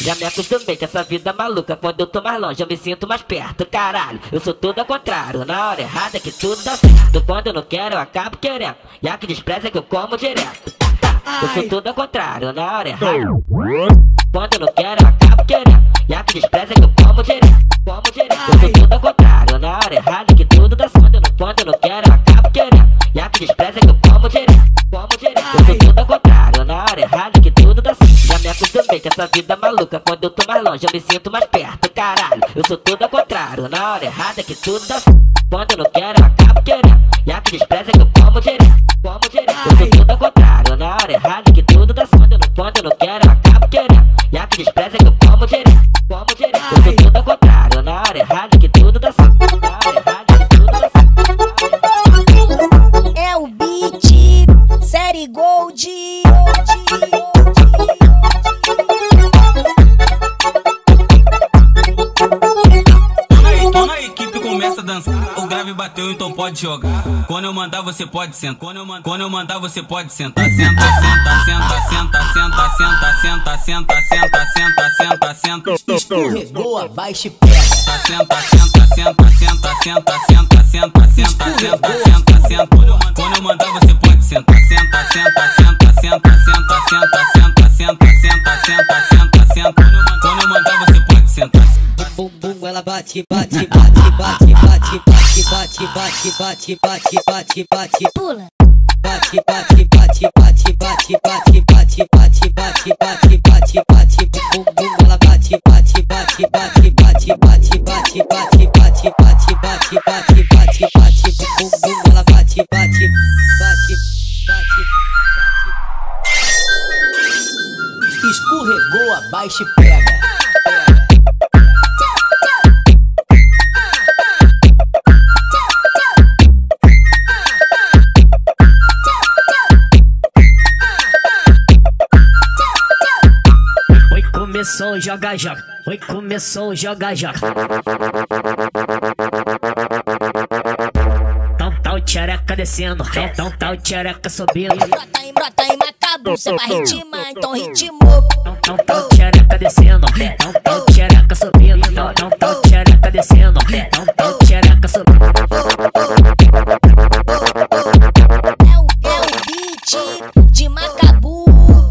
Já me acostumei com essa vida maluca. Quando eu tô mais longe eu me sinto mais perto. Caralho, eu sou tudo ao contrário. Na hora errada é que tudo dá certo. Quando eu não quero eu acabo querendo. E a que despreza é que eu como direto. Eu sou tudo ao contrário. Na hora errada, quando eu não quero eu acabo querendo. E a que despreza é que eu como direto. Eu sou tudo ao contrário. Na hora errada é que tudo dá certo. Quando eu não quero eu acabo querendo. E a que despreza é que eu como direto. Eu sou tudo ao contrário. Na hora errada é que tudo dá certo. Já me acostumei com essa vida maluca. Quando eu tô mais longe eu me sinto mais perto. Caralho, eu sou tudo ao contrário. Na hora errada é que tudo dá certo. Quando eu não quero eu acabo querendo. E a que despreza é que eu como direto. Eu sou tudo ao contrário. Na hora errada é que tudo dá certo. Quando eu não quero eu acabo querendo. E a que despreza é que eu como direto. Eu sou tudo ao contrário. Na hora errada é que tudo dá certo. Na hora errada é que tudo dá certo. É o beat, Serie Gold. Quando a equipe começa a dançar, o grave bateu, então pode jogar. Quando eu mandar você pode sentar. Quando eu mandar você pode sentar. Senta, senta, senta, senta, senta, senta, senta, senta, senta, senta, senta. Escorregou, abaixa e pega. Senta, senta, senta, senta, senta, senta, senta, senta, senta, senta, senta. Quando eu mandar você pode sentar. Senta, senta, senta, senta, senta, senta, senta, senta, senta, senta, senta, senta. Quando eu mandar você pode sentar. Bum bum, ela bate, bate, bate, bate, bate, bate, bate, bate, bate, bate, bate, bate, pula. Bate, bate, bate, bate, bate, bate, bate, bate, bate, bate, bate, bate, bum bum, ela bate, bate, bate, bate, bate, bate, bate, bate, bate, bate, bate, bate, bate, bate, bum bum, ela bate, bate, bate, bate, bate. Escorregou, abaixa e pega. Começou, joga, joga. Oi, começou, joga, joga. Tal, tchereca descendo. Tal, tchereca subindo. Brota em Macabu, cê vai ritmar, então ritmou. Tal, tchereca descendo. Tal, tchereca subindo. Tal, tchereca descendo. Tal, tchereca subindo. É o beat de Macabu.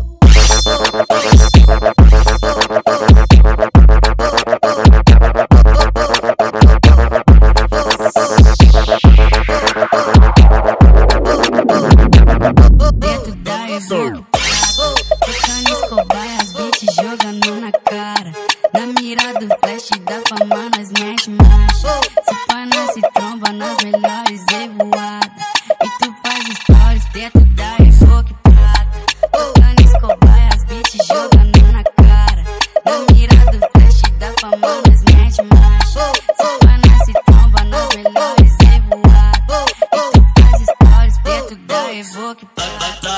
Dentro da Envie, tocando escobar, as beats jogando na cara. Na mira do flash da fama nós mexe marcha. Se pá nós se tromba nas melhores revoadas. E tu faz stories dentro da Envie prata. Tocando escobar, as beats jogando na cara. Na mira do flash da fama nós mexe marcha. Se pá nós se tromba nas melhores revoadas. E tu faz stories dentro da Envie prata.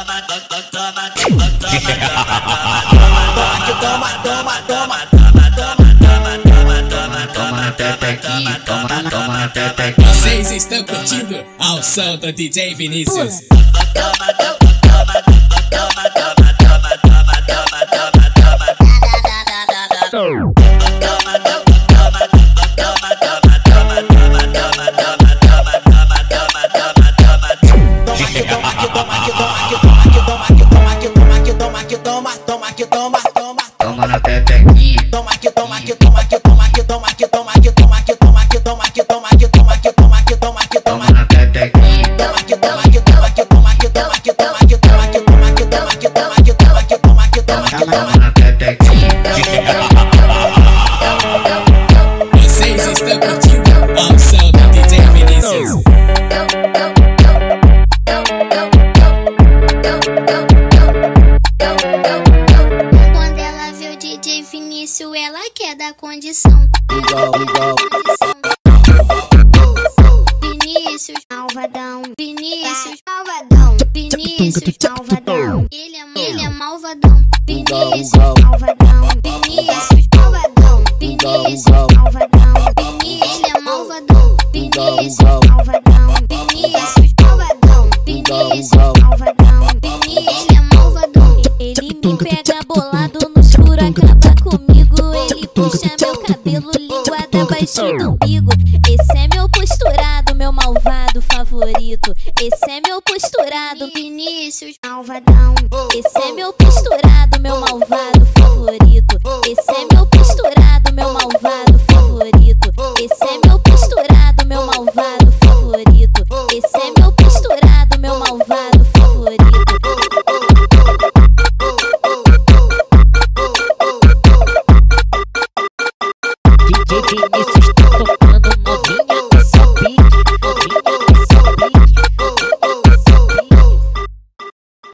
Vocês estão curtindo ao som do DJ Vinicius. Toma na pepequinha. Toma que toma que toma que toma que toma que toma que toma que toma que toma que toma que toma que toma que toma que toma na pepequinha. Toma que toma que toma que toma que toma que toma que toma que toma que toma que toma que toma que toma que toma que toma na pepequinha. Vocês estão curtindo ao som do DJ Vinicius. Quando ela vê o DJ Vinicius, ela quer dar condição. Vinicius, malvadão. Vinicius, malvadão. Vinicius, malvadão. Ele é malvadão. Vinicius, malvadão. Vinicius, malvadão. Vinicius, malvadão. Ele é malvadão. Vinicius, malvadão. Vinicius, malvadão. Vinicius, malvadão. Ele é malvadão. Ele me pega bolado no escuro, acaba comigo. puxa meu cabelo, linguada abaixo do umbigo. Esse é meu posturado, meu malvado favorito. Esse é meu posturado, Vinicius, malvadão. esse é meu posturado, meu malvado favorito. Esse é meu posturado, meu malvado favorito. Esse é meu